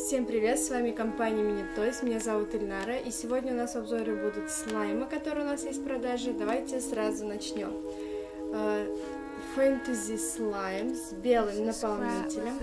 Всем привет, с вами компания Mini-Toys, меня зовут Ильнара, и сегодня у нас в обзоре будут слаймы, которые у нас есть в продаже. Давайте сразу начнем. Фэнтези слайм с белым наполнителем.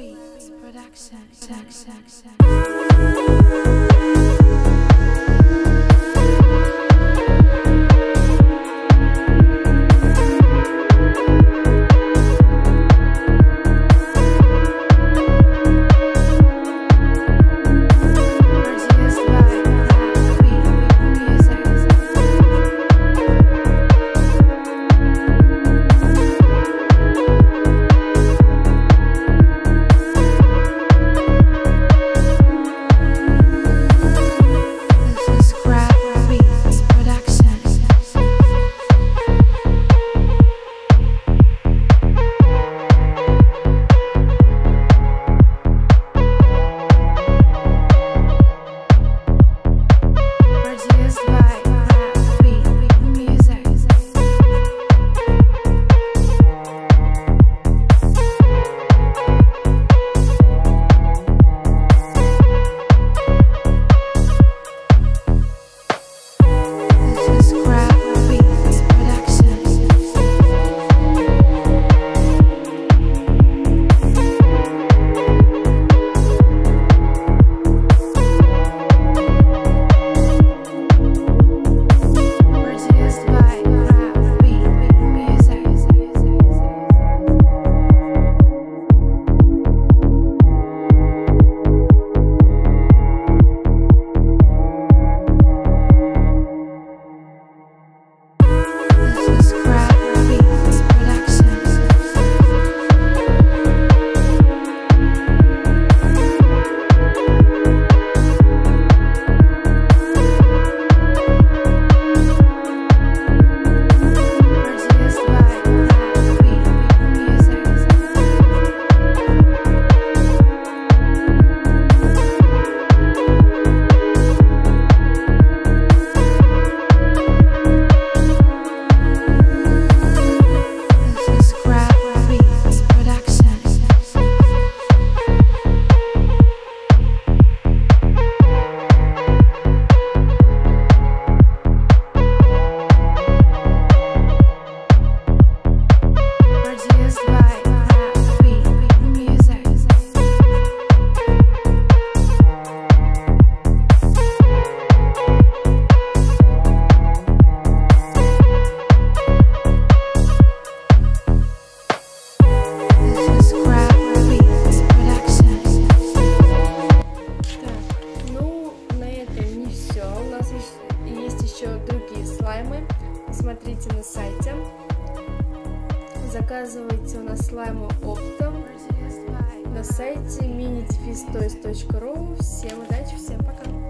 Другие слаймы, смотрите на сайте, заказывайте у нас слаймы оптом на сайте mini-toys.ru. Всем удачи, всем пока!